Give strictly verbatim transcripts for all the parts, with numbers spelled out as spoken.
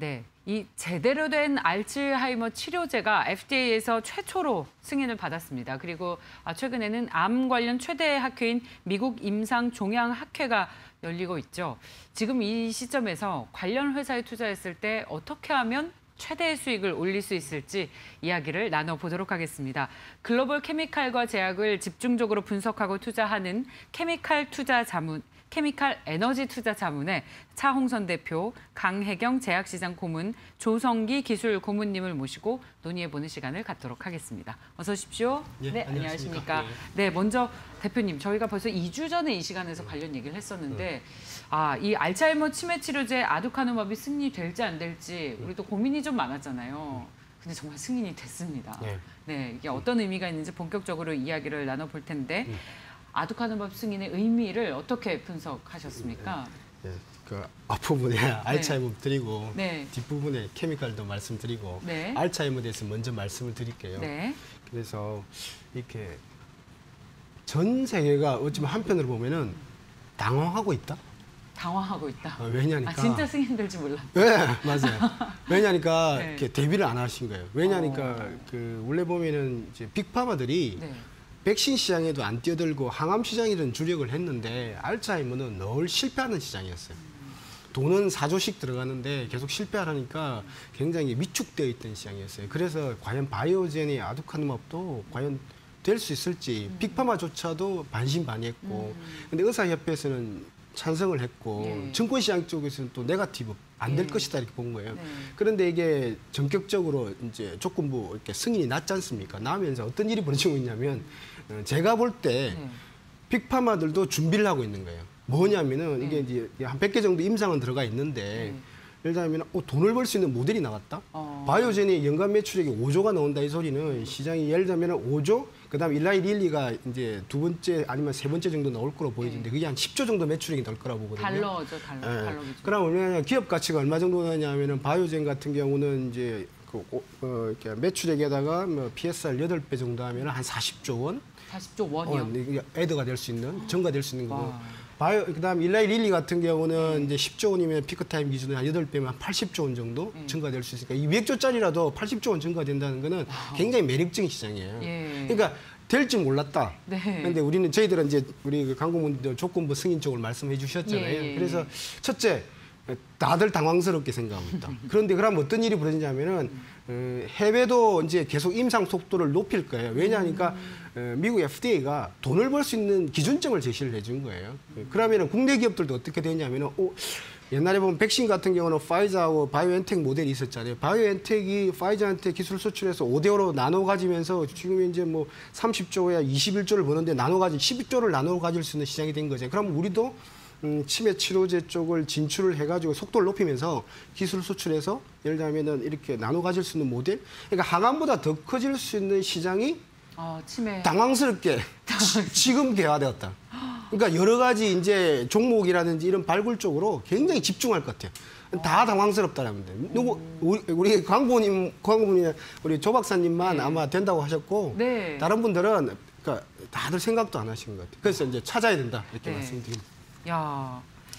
네, 이 제대로 된 알츠하이머 치료제가 에프디에이에서 최초로 승인을 받았습니다. 그리고 최근에는 암 관련 최대 학회인 미국 임상종양학회가 열리고 있죠. 지금 이 시점에서 관련 회사에 투자했을 때 어떻게 하면 최대의 수익을 올릴 수 있을지 이야기를 나눠보도록 하겠습니다. 글로벌 케미칼과 제약을 집중적으로 분석하고 투자하는 케미칼 투자 자문, 케미칼 에너지 투자 자문의 차홍선 대표, 강혜경 제약시장 고문, 조성기 기술 고문님을 모시고 논의해보는 시간을 갖도록 하겠습니다. 어서 오십시오. 예, 네, 안녕하십니까. 안녕하십니까. 네. 네, 먼저 대표님, 저희가 벌써 이 주 전에 이 시간에서 관련 얘기를 했었는데 아, 이 알츠하이머 치매 치료제 아두카누맙이 승인이 될지 안 될지 우리도 고민이 좀 많았잖아요. 근데 정말 승인이 됐습니다. 네, 네 이게 어떤 의미가 있는지 본격적으로 이야기를 나눠볼 텐데 아두카누맙 승인의 의미를 어떻게 분석하셨습니까? 네, 네. 그 앞부분에 알츠하이머 드리고 네. 뒷부분에 케미칼도 말씀드리고 네. 알츠하이머에 대해서 먼저 말씀을 드릴게요. 네. 그래서 이렇게 전 세계가 어쩌면 한편으로 보면은 당황하고 있다. 당황하고 있다. 어, 왜냐니까. 아, 진짜 승인될지 몰랐다. 네, 맞아요. 왜냐니까 네. 이렇게 대비를 안 하신 거예요. 왜냐니까 어. 그 원래 보면은 이제 빅파마들이 네. 백신 시장에도 안 뛰어들고 항암 시장이든 주력을 했는데 알츠하이머는 늘 실패하는 시장이었어요. 돈은 사조씩 들어가는데 계속 실패하니까 굉장히 위축되어 있던 시장이었어요. 그래서 과연 바이오젠의 아두카누맙도 과연 될 수 있을지 음. 빅파마조차도 반신반의했고 음. 근데 의사협회에서는 찬성을 했고 예. 증권시장 쪽에서는 또 네거티브 안 될 예. 것이다 이렇게 본 거예요. 네. 그런데 이게 전격적으로 이제 조건부 이렇게 승인이 났지 않습니까? 나면서 어떤 일이 벌어지고 있냐면 제가 볼 때 네. 빅파마들도 준비를 하고 있는 거예요. 뭐냐면은 네. 이게 이제 한 백 개 정도 임상은 들어가 있는데 네. 예를 들면 어, 돈을 벌 수 있는 모델이 나왔다. 어. 바이오젠이 연간 매출액이 오조가 나온다 이 소리는 시장이 예를 들면 오조, 그다음 일라이 릴리가 이제 두 번째 아니면 세 번째 정도 나올 거로 보이는데 네. 그게 한 십조 정도 매출액이 날 거라고 보거든요. 달러죠, 달러. 네. 달러 그럼 얼마냐 기업 가치가 얼마 정도 나냐면은 바이오젠 같은 경우는 이제 그 어, 이렇게 매출액에다가 뭐 피에스알 여덟 배 정도 하면 한 사십조 원. 사십조 원이요? 어, 애드가 될 수 있는, 증가될 수 있는 거고. 바이오, 그다음 일라이 릴리 같은 경우는 네. 이제 십조 원이면 피크타임 기준으로 한 여덟 배면 한 팔십조 원 정도 네. 증가될 수 있으니까 이백조짜리라도 팔십조 원 증가된다는 거는 와우. 굉장히 매력적인 시장이에요. 예. 그러니까 될지 몰랐다. 네. 근데 우리는 저희들은 이제 우리 강고문도 조건부 승인 쪽을 말씀해 주셨잖아요. 예, 예, 그래서 첫째 다들 당황스럽게 생각하고 있다. 그런데 그럼 어떤 일이 벌어지냐면은 어, 해외도 이제 계속 임상 속도를 높일 거예요. 왜냐하니까 어, 미국 에프디에이가 돈을 벌 수 있는 기준점을 제시를 해준 거예요. 그러면은 국내 기업들도 어떻게 되냐면은 어, 옛날에 보면 백신 같은 경우는 파이자하고 바이오엔텍 모델이 있었잖아요. 바이오엔텍이 파이자한테 기술 수출해서 오 대 오로 나눠 가지면서 지금 이제 뭐 삼십조야 이십일조를 버는데 나눠 가지 십조를 나눠 가질 수 있는 시장이 된 거죠. 그럼 우리도 음, 치매 치료제 쪽을 진출을 해가지고 속도를 높이면서 기술 수출해서 예를 들면은 이렇게 나눠 가질 수 있는 모델. 그러니까 항암보다 더 커질 수 있는 시장이 어, 치매. 당황스럽게 지금 개화되었다. 그러니까 여러 가지 이제 종목이라든지 이런 발굴 쪽으로 굉장히 집중할 것 같아요. 다 당황스럽다라면 돼. 누구 우리, 우리 광고님, 광고님, 우리 조 박사님만 네. 아마 된다고 하셨고 네. 다른 분들은 그러니까 다들 생각도 안 하신 것 같아요. 그래서 이제 찾아야 된다 이렇게 네. 말씀드립니다. 야,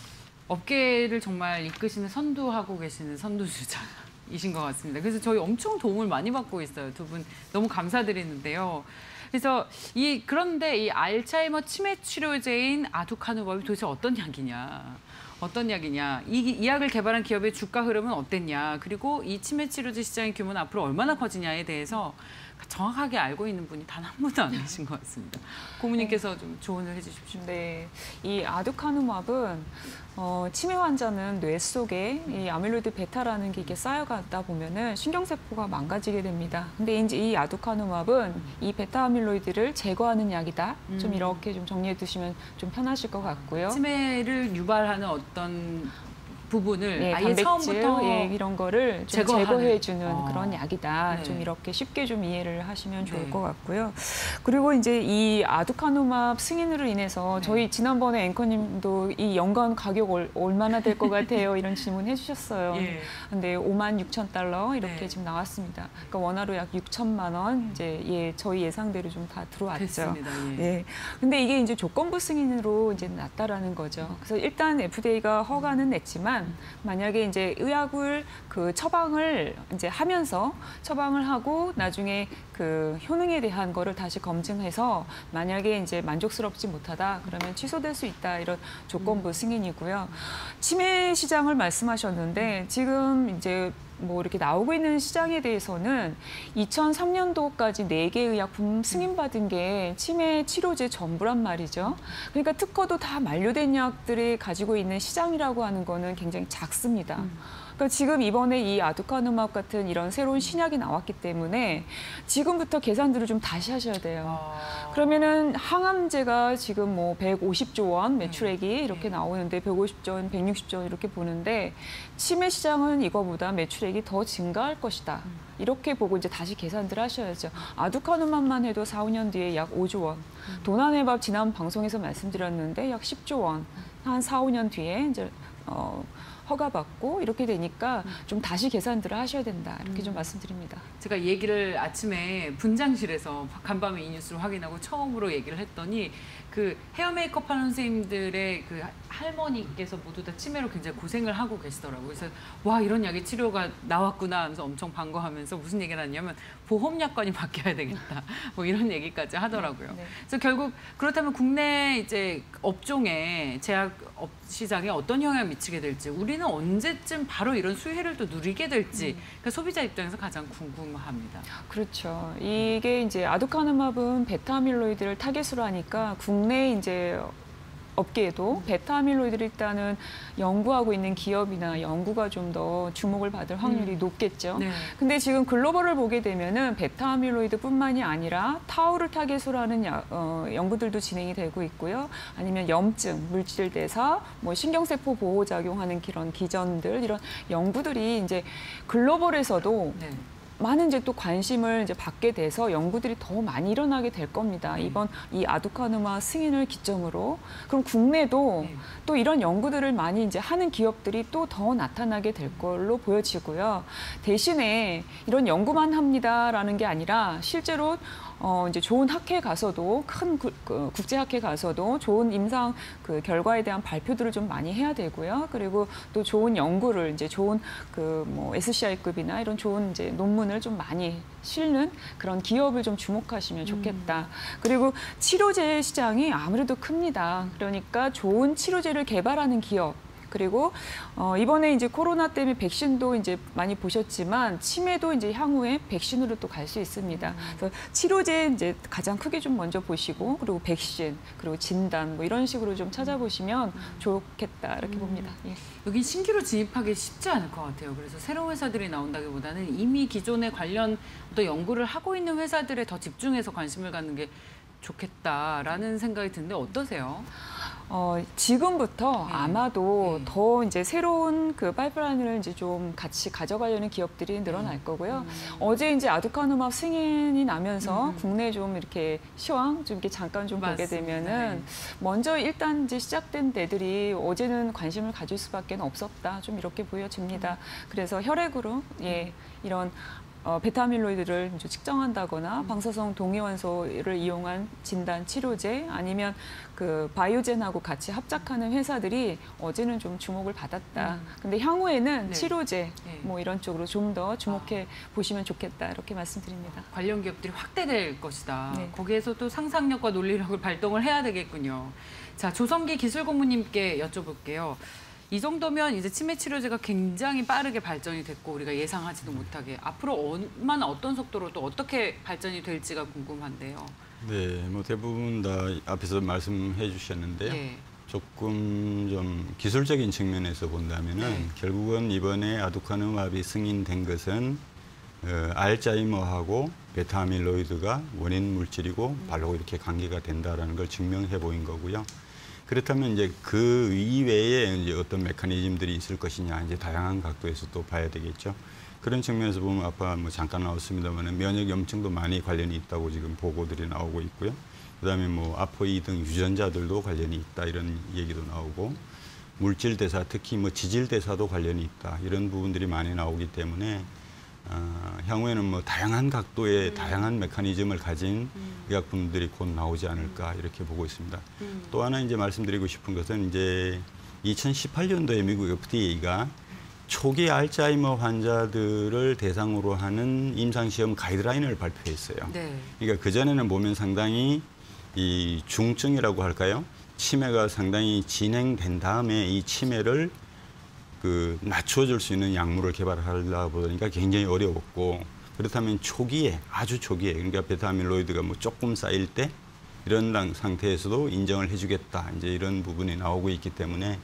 업계를 정말 이끄시는 선두하고 계시는 선두주자이신 것 같습니다. 그래서 저희 엄청 도움을 많이 받고 있어요. 두 분 너무 감사드리는데요. 그래서 이 그런데 이 알츠하이머 치매 치료제인 아두카누맙이 도대체 어떤 약이냐? 어떤 약이냐? 이, 이 약을 개발한 기업의 주가 흐름은 어땠냐? 그리고 이 치매 치료제 시장의 규모는 앞으로 얼마나 커지냐에 대해서 정확하게 알고 있는 분이 단 한 분도 안 계신 것 같습니다. 고모님께서 좀 조언을 해주십시오. 네, 이 아두카누맙은 어, 치매 환자는 뇌 속에 이 아밀로이드 베타라는 게 이게 쌓여가다 보면은 신경세포가 망가지게 됩니다. 근데 이제 이 아두카누맙은 이 베타 아밀로이드를 제거하는 약이다. 음. 좀 이렇게 좀 정리해 두시면 좀 편하실 것 같고요. 치매를 유발하는 어떤 부분을 네, 아예 처음부터 예, 이런 거를 좀 제거해주는 아. 그런 약이다. 네. 좀 이렇게 쉽게 좀 이해를 하시면 좋을 네. 것 같고요. 그리고 이제 이 아두카누맙 승인으로 인해서 네. 저희 지난번에 앵커님도 이 연간 가격 얼, 얼마나 될 것 같아요? 이런 질문 해주셨어요. 예. 근데 오만 육천 달러 이렇게 네. 지금 나왔습니다. 그러니까 원화로 약 육천만 원 이제 예 저희 예상대로 좀 다 들어왔죠. 됐습니다. 예. 예. 근데 이게 이제 조건부 승인으로 이제 났다라는 거죠. 그래서 일단 에프디에이가 허가는 냈지만 되지만 만약에 이제 의약을 그 처방을 이제 하면서 처방을 하고 나중에 그 효능에 대한 거를 다시 검증해서 만약에 이제 만족스럽지 못하다 그러면 취소될 수 있다 이런 조건부 승인이고요. 치매 시장을 말씀하셨는데 지금 이제 뭐 이렇게 나오고 있는 시장에 대해서는 이천삼 년도까지 네 개 의약품 승인받은 게 치매 치료제 전부란 말이죠. 그러니까 특허도 다 만료된 약들이 가지고 있는 시장이라고 하는 거는 굉장히 작습니다. 음. 그러니까 지금 이번에 이 아두카누맙 같은 이런 새로운 신약이 나왔기 때문에 지금부터 계산들을 좀 다시 하셔야 돼요. 아... 그러면은 항암제가 지금 뭐 백오십조 원 매출액이 이렇게 나오는데 백오십조 원, 백육십조 원 이렇게 보는데 치매 시장은 이거보다 매출액이 더 증가할 것이다. 이렇게 보고 이제 다시 계산들을 하셔야죠. 아두카누맙만 해도 사, 오 년 뒤에 약 오조 원. 도나네밥 지난 방송에서 말씀드렸는데 약 십조 원. 한 사, 오 년 뒤에 이제 어 허가받고 이렇게 되니까 좀 다시 계산들을 하셔야 된다. 이렇게 음. 좀 말씀드립니다. 제가 얘기를 아침에 분장실에서 간밤에 이 뉴스를 확인하고 처음으로 얘기를 했더니 그 헤어 메이크업 하는 선생님들의 그 할머니께서 모두 다 치매로 굉장히 고생을 하고 계시더라고요. 그래서 와 이런 약의 치료가 나왔구나 하면서 엄청 반가워하면서 무슨 얘기를 하냐면 보험약관이 바뀌어야 되겠다. 뭐 이런 얘기까지 하더라고요. 네, 네. 그래서 결국 그렇다면 국내 이제 업종에 제약업 시장에 어떤 영향을 미치게 될지 우리는 언제쯤 바로 이런 수혜를 또 누리게 될지 음. 그러니까 소비자 입장에서 가장 궁금합니다. 그렇죠. 이게 이제 아두카누맙은 베타 아밀로이드를 타겟으로 하니까 국내 이제 업계에도 베타 아밀로이드를 일단은 연구하고 있는 기업이나 연구가 좀 더 주목을 받을 확률이 음. 높겠죠. 네. 근데 지금 글로벌을 보게 되면은 베타 아밀로이드뿐만이 아니라 타우를 타겟으로 하는 야, 어, 연구들도 진행이 되고 있고요. 아니면 염증, 물질 대사, 뭐 신경세포 보호 작용하는 그런 기전들 이런 연구들이 이제 글로벌에서도 네. 많은 이제 또 관심을 이제 받게 돼서 연구들이 더 많이 일어나게 될 겁니다. 음. 이번 이 아두카누맙 승인을 기점으로 그럼 국내도 네. 또 이런 연구들을 많이 이제 하는 기업들이 또 더 나타나게 될 걸로 보여지고요. 대신에 이런 연구만 합니다라는 게 아니라 실제로 어, 이제 좋은 학회에 가서도 큰 구, 그 국제 학회에 가서도 좋은 임상 그 결과에 대한 발표들을 좀 많이 해야 되고요. 그리고 또 좋은 연구를 이제 좋은 그 뭐 에스씨아이급이나 이런 좋은 이제 논문을 좀 많이 실는 그런 기업을 좀 주목하시면 좋겠다. 음. 그리고 치료제 시장이 아무래도 큽니다. 그러니까 좋은 치료제를 개발하는 기업. 그리고 어, 이번에 이제 코로나 때문에 백신도 이제 많이 보셨지만 치매도 이제 향후에 백신으로 또 갈 수 있습니다. 음. 그래서 치료제 이제 가장 크게 좀 먼저 보시고 그리고 백신 그리고 진단 뭐 이런 식으로 좀 찾아보시면 음. 좋겠다 이렇게 음. 봅니다. 예. 여기 신규로 진입하기 쉽지 않을 것 같아요. 그래서 새로운 회사들이 나온다기보다는 이미 기존에 관련 어떤 연구를 하고 있는 회사들에 더 집중해서 관심을 갖는 게 좋겠다라는 생각이 드는데 어떠세요? 어, 지금부터 네. 아마도 네. 더 이제 새로운 그 파이프라인을 이제 좀 같이 가져가려는 기업들이 늘어날 음. 거고요. 음. 어제 이제 아두카누맙 승인이 나면서 음. 국내 좀 이렇게 시황 좀 이렇게 잠깐 좀 맞습니다. 보게 되면은 네. 먼저 일단 이제 시작된 데들이 어제는 관심을 가질 수밖에 없었다. 좀 이렇게 보여집니다. 음. 그래서 혈액으로 예 이런 어, 베타아밀로이드를 이제 측정한다거나 음. 방사성 동위원소를 이용한 진단 치료제 아니면 그 바이오젠하고 같이 합작하는 회사들이 어제는 좀 주목을 받았다. 음. 근데 향후에는 네. 치료제 네. 뭐 이런 쪽으로 좀 더 주목해 아. 보시면 좋겠다. 이렇게 말씀드립니다. 관련 기업들이 확대될 것이다. 네. 거기에서 또 상상력과 논리력을 발동을 해야 되겠군요. 자, 조성기 기술고문님께 여쭤볼게요. 이 정도면 이제 치매 치료제가 굉장히 빠르게 발전이 됐고 우리가 예상하지도 못하게 앞으로 얼마나 어떤 속도로 또 어떻게 발전이 될지가 궁금한데요. 네, 뭐 대부분 다 앞에서 말씀해 주셨는데요. 네. 조금 좀 기술적인 측면에서 본다면은 네. 결국은 이번에 아두카누맙이 승인된 것은 어, 알츠하이머하고 베타아밀로이드가 원인 물질이고 바로 이렇게 관계가 된다라는 걸 증명해 보인 거고요. 그렇다면 이제 그 이외에 이제 어떤 메커니즘들이 있을 것이냐 이제 다양한 각도에서 또 봐야 되겠죠. 그런 측면에서 보면 아까 뭐 잠깐 나왔습니다만 면역 염증도 많이 관련이 있다고 지금 보고들이 나오고 있고요. 그다음에 뭐 아포이 등 유전자들도 관련이 있다 이런 얘기도 나오고 물질 대사 특히 뭐 지질 대사도 관련이 있다 이런 부분들이 많이 나오기 때문에 어, 향후에는 뭐 다양한 각도의 음. 다양한 메커니즘을 가진 음. 의약품들이 곧 나오지 않을까 이렇게 보고 있습니다. 음. 또 하나 이제 말씀드리고 싶은 것은 이제 이천십팔 년도에 미국 에프디에이가 초기 알츠하이머 환자들을 대상으로 하는 임상시험 가이드라인을 발표했어요. 네. 그러니까 그전에는 보면 상당히 이 중증이라고 할까요? 치매가 상당히 진행된 다음에 이 치매를 그 낮춰줄 수 있는 약물을 개발하려다 보니까 굉장히 어려웠고, 그렇다면 초기에, 아주 초기에, 그러니까 베타 아밀로이드가 뭐 조금 쌓일 때 이런 상태에서도 인정을 해주겠다, 이제 이런 부분이 나오고 있기 때문에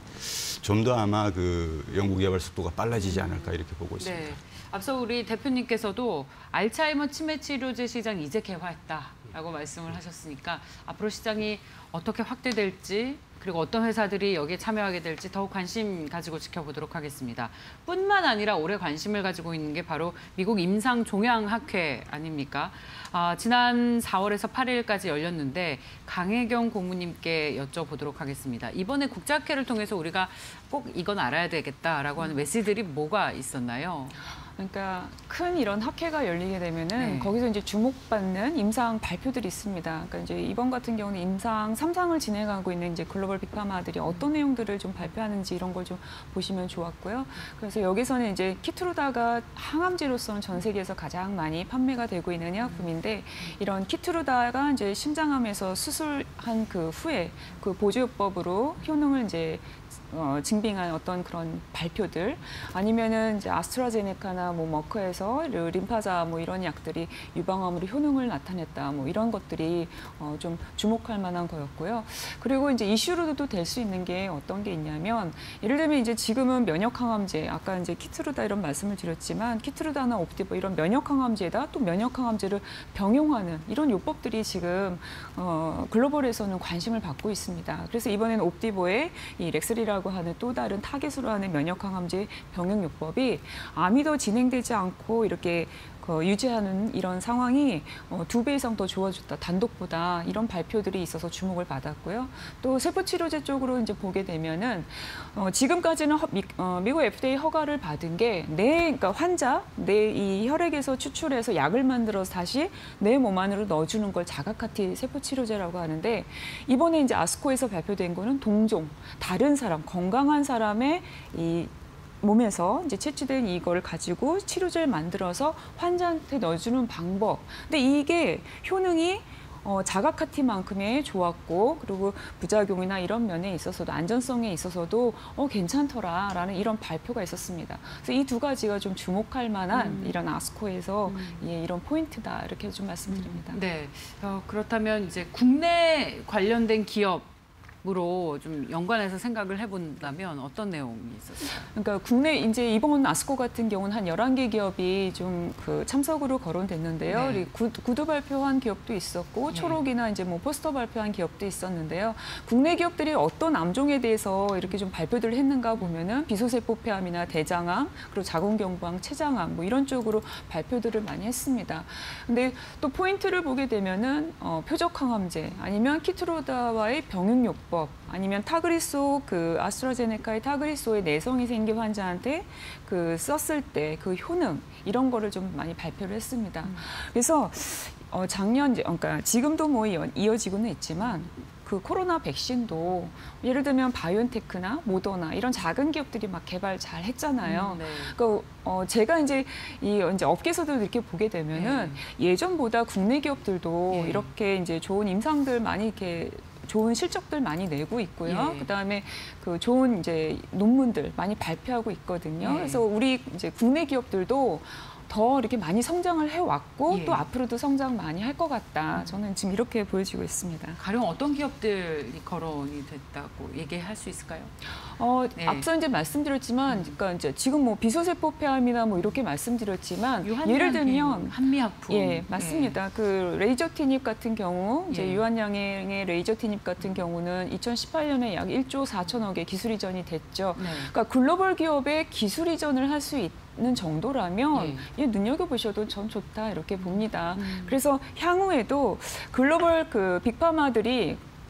좀 더 아마 그 연구개발 속도가 빨라지지 않을까 이렇게 보고 있습니다. 네. 앞서 우리 대표님께서도 알츠하이머 치매 치료제 시장 이제 개화했다라고 말씀을 하셨으니까 앞으로 시장이 어떻게 확대될지, 그리고 어떤 회사들이 여기에 참여하게 될지 더욱 관심 가지고 지켜보도록 하겠습니다. 뿐만 아니라 올해 관심을 가지고 있는 게 바로 미국 임상종양학회 아닙니까? 아, 지난 사월에서 팔일까지 열렸는데 강혜경 고문님께 여쭤보도록 하겠습니다. 이번에 국제학회를 통해서 우리가 꼭 이건 알아야 되겠다라고 하는 메시지들이 뭐가 있었나요? 그러니까 큰 이런 학회가 열리게 되면은 네. 거기서 이제 주목받는 임상 발표들이 있습니다. 그러니까 이제 이번 같은 경우는 임상 삼 상을 진행하고 있는 이제 글로벌 빅파마들이 어떤 내용들을 좀 발표하는지 이런 걸 좀 보시면 좋았고요. 그래서 여기서는 이제 키트루다가 항암제로서는 전 세계에서 가장 많이 판매가 되고 있는 의약품인데, 이런 키트루다가 이제 심장암에서 수술한 그 후에 그 보조요법으로 효능을 이제 어, 증빙한 어떤 그런 발표들, 아니면은 이제 아스트라제네카나 뭐 머크에서 림파자 뭐 이런 약들이 유방암으로 효능을 나타냈다, 뭐 이런 것들이 어, 좀 주목할 만한 거였고요. 그리고 이제 이슈로도 될 수 있는 게 어떤 게 있냐면, 예를 들면 이제 지금은 면역항암제, 아까 이제 키트루다 이런 말씀을 드렸지만 키트루다나 옵디보 이런 면역항암제에다 또 면역항암제를 병용하는 이런 요법들이 지금 어, 글로벌에서는 관심을 받고 있습니다. 그래서 이번에는 옵디보의 이 렉슬리라고 하는 또 다른 타겟으로 하는 면역항암제 병용요법이 암이 더 진행되지 않고 이렇게 그 유지하는 이런 상황이 어, 두 배 이상 더 좋아졌다, 단독보다, 이런 발표들이 있어서 주목을 받았고요. 또 세포치료제 쪽으로 이제 보게 되면은 어, 지금까지는 허, 미, 어, 미국 에프디에이 허가를 받은 게 내, 그러니까 환자 내 이 혈액에서 추출해서 약을 만들어서 다시 내 몸 안으로 넣어주는 걸 자가카티 세포치료제라고 하는데, 이번에 이제 아스코에서 발표된 거는 동종, 다른 사람, 건강한 사람의 이 몸에서 이제 채취된 이걸 가지고 치료제를 만들어서 환자한테 넣어주는 방법. 근데 이게 효능이 어, 자가카티만큼의 좋았고, 그리고 부작용이나 이런 면에 있어서도, 안전성에 있어서도 어, 괜찮더라라는 이런 발표가 있었습니다. 그래서 이 두 가지가 좀 주목할 만한 음. 이런 아스코에서 음. 예, 이런 포인트다, 이렇게 좀 말씀드립니다. 음. 네. 어, 그렇다면 이제 국내 관련된 기업 으로 좀 연관해서 생각을 해본다면 어떤 내용이 있었어요? 그러니까 국내 이제 이번 아스코 같은 경우는 한 열한 개 기업이 좀 그 참석으로 거론됐는데요. 네. 구, 구두 발표한 기업도 있었고, 초록이나 네. 이제 뭐 포스터 발표한 기업도 있었는데요. 국내 기업들이 어떤 암종에 대해서 이렇게 좀 발표들을 했는가 보면은 비소세포 폐암이나 대장암, 그리고 자궁경부암, 췌장암 뭐 이런 쪽으로 발표들을 많이 했습니다. 근데 또 포인트를 보게 되면은 어, 표적항암제, 아니면 키트루다와의 병용요법, 아니면 타그리소, 그 아스트라제네카의 타그리소의 내성이 생긴 환자한테 그 썼을 때 그 효능, 이런 거를 좀 많이 발표를 했습니다. 음. 그래서 어 작년, 그러니까 지금도 뭐 이어지고는 있지만 그 코로나 백신도 예를 들면 바이온테크나 모더나 이런 작은 기업들이 막 개발 잘 했잖아요. 음, 네. 그러니까 어 제가 이제 이 이제 업계에서도 이렇게 보게 되면은 네. 예전보다 국내 기업들도 네. 이렇게 이제 좋은 임상들 많이 이렇게 좋은 실적들 많이 내고 있고요. 예. 그다음에 그 좋은 이제 논문들 많이 발표하고 있거든요. 예. 그래서 우리 이제 국내 기업들도 더 이렇게 많이 성장을 해왔고 예. 또 앞으로도 성장 많이 할 것 같다. 저는 지금 이렇게 보여지고 있습니다. 가령 어떤 기업들이 거론이 됐다고 얘기할 수 있을까요? 어, 네. 앞서 이제 말씀드렸지만, 그러니까 이제 지금 뭐 비소세포 폐암이나 뭐 이렇게 말씀드렸지만, 예를 들면 한미약품, 예, 맞습니다. 네. 그 레이저티닙 같은 경우, 이제 예. 유한양행의 레이저티닙 같은 경우는 이천십팔 년에 약 일조 사천억의 기술 이전이 됐죠. 네. 그러니까 글로벌 기업의 기술 이전을 할 수 있는 정도라면 예. 눈여겨보셔도 전 좋다, 이렇게 봅니다. 음. 그래서 향후에도 글로벌 그 빅파마들이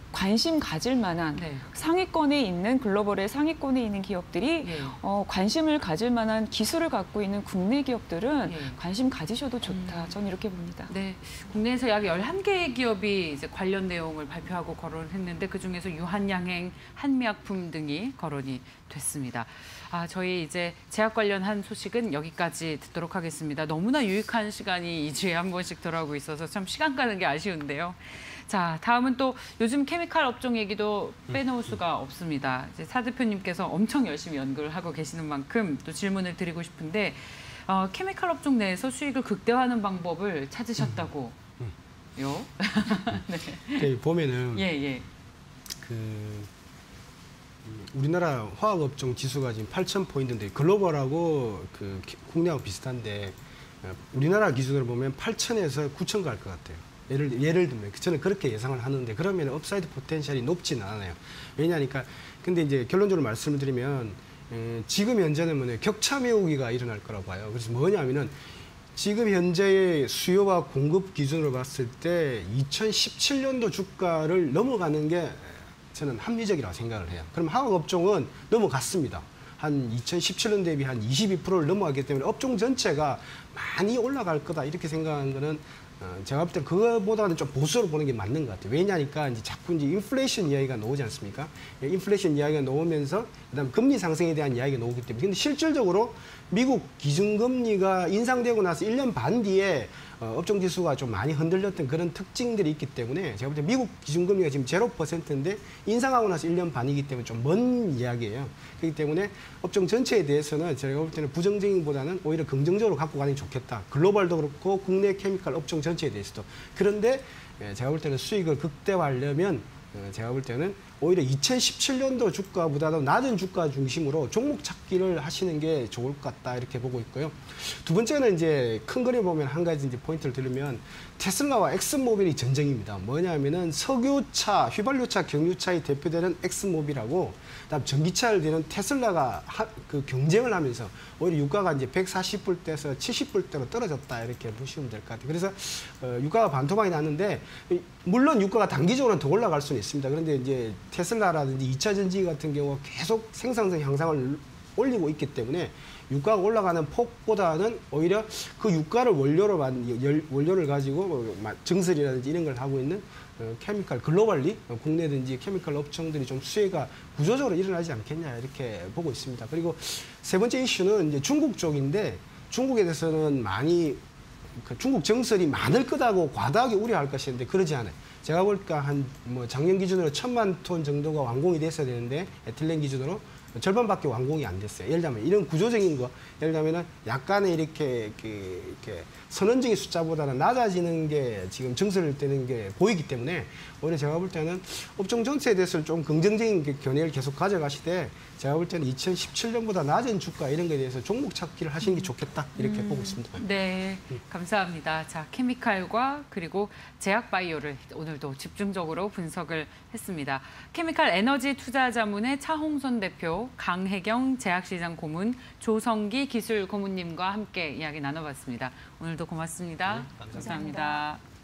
관심 가질 만한 네. 상위권에 있는 글로벌의 상위권에 있는 기업들이 네. 어, 관심을 가질 만한 기술을 갖고 있는 국내 기업들은 네. 관심 가지셔도 좋다. 음. 저는 이렇게 봅니다. 네, 국내에서 약 열한 개의 기업이 이제 관련 내용을 발표하고 거론했는데 그중에서 유한양행, 한미약품 등이 거론이 됐습니다. 아, 저희 이제 제약 관련한 소식은 여기까지 듣도록 하겠습니다. 너무나 유익한 시간이 이 주에 한 번씩 돌아오고 있어서 참 시간 가는 게 아쉬운데요. 자, 다음은 또 요즘 케미칼 업종 얘기도 빼놓을 수가 없습니다. 이제 사 대표님께서 엄청 열심히 연구를 하고 계시는 만큼 또 질문을 드리고 싶은데 어, 케미칼 업종 내에서 수익을 극대화하는 방법을 찾으셨다고요? 네. 보면은 예, 예. 그 우리나라 화학업종 지수가 지금 팔천 포인트인데 글로벌하고 그 국내하고 비슷한데 우리나라 기준으로 보면 팔천에서 구천 갈 것 같아요. 예를, 예를 들면 저는 그렇게 예상을 하는데 그러면 업사이드 포텐셜이 높지는 않아요. 왜냐하니까 근데 이제 결론적으로 말씀을 드리면 에, 지금 현재는 뭐냐 격차 메우기가 일어날 거라고 봐요. 그래서 뭐냐면은 지금 현재의 수요와 공급 기준으로 봤을 때 이천십칠 년도 주가를 넘어가는 게 저는 합리적이라고 생각을 해요. 그럼 화학업종은 넘어갔습니다. 한 이천십칠 년 대비 한 이십이 퍼센트를 넘어갔기 때문에 업종 전체가 많이 올라갈 거다 이렇게 생각하는 거는 어, 제가 볼 때 그거보다는 좀 보수로 보는 게 맞는 것 같아요. 왜냐하니까 이제 자꾸 이제 인플레이션 이야기가 나오지 않습니까? 인플레이션 이야기가 나오면서 그다음 금리 상승에 대한 이야기가 나오기 때문에 근데 실질적으로 미국 기준금리가 인상되고 나서 일 년 반 뒤에 어, 업종 지수가 좀 많이 흔들렸던 그런 특징들이 있기 때문에 제가 볼 때 미국 기준금리가 지금 제로 퍼센트인데 인상하고 나서 일 년 반이기 때문에 좀 먼 이야기예요. 그렇기 때문에 업종 전체에 대해서는 제가 볼 때는 부정적인보다는 오히려 긍정적으로 갖고 가는 게 좋겠다. 글로벌도 그렇고 국내 케미칼 업종 전체에 대해서도. 그런데 제가 볼 때는 수익을 극대화하려면 제가 볼 때는 오히려 이천십칠 년도 주가보다도 낮은 주가 중심으로 종목 찾기를 하시는 게 좋을 것 같다 이렇게 보고 있고요. 두 번째는 이제 큰 그림 보면 한 가지 이제 포인트를 들으면 테슬라와 엑슨모빌이 전쟁입니다. 뭐냐면은 석유차, 휘발유차, 경유차에 대표되는 엑슨모빌하고 그다음 전기차를 되는 테슬라가 하, 그 경쟁을 하면서 오히려 유가가 이제 백사십 불대에서 칠십 불대로 떨어졌다 이렇게 보시면 될 것 같아요. 그래서 어, 유가가 반토막이 났는데 물론 유가가 단기적으로는 더 올라갈 수는 있습니다. 그런데 이제 테슬라라든지 이차 전지 같은 경우 계속 생산성 향상을 올리고 있기 때문에 유가가 올라가는 폭보다는 오히려 그 유가를 원료로 만 원료를 가지고 증설이라든지 이런 걸 하고 있는 케미칼 글로벌리 국내든지 케미칼 업종들이 좀 수혜가 구조적으로 일어나지 않겠냐 이렇게 보고 있습니다. 그리고 세 번째 이슈는 이제 중국 쪽인데 중국에 대해서는 많이 그 중국 정설이 많을 거다고 과다하게 우려할 것인데 그러지 않아요. 제가 볼까 한 뭐 작년 기준으로 천만 톤 정도가 완공이 됐어야 되는데 에틸렌 기준으로 절반밖에 완공이 안 됐어요. 예를 들면 이런 구조적인 거, 예를 들면은 약간의 이렇게, 이렇게, 이렇게 선언적인 숫자보다는 낮아지는 게 지금 증설되는 게 보이기 때문에 오히려 제가 볼 때는 업종 전체에 대해서는 좀 긍정적인 견해를 계속 가져가시되 제가 볼 때는 이천십칠 년보다 낮은 주가 이런 거에 대해서 종목 찾기를 하시는 게 좋겠다 이렇게 음, 보고 있습니다. 네, 감사합니다. 자, 케미칼과 그리고 제약 바이오를 오늘도 집중적으로 분석을 했습니다. 케미칼 에너지 투자 자문의 차홍선 대표, 강혜경 제약시장 고문, 조성기 기술 고문님과 함께 이야기 나눠봤습니다. 오늘도 고맙습니다. 네, 감사합니다. 감사합니다.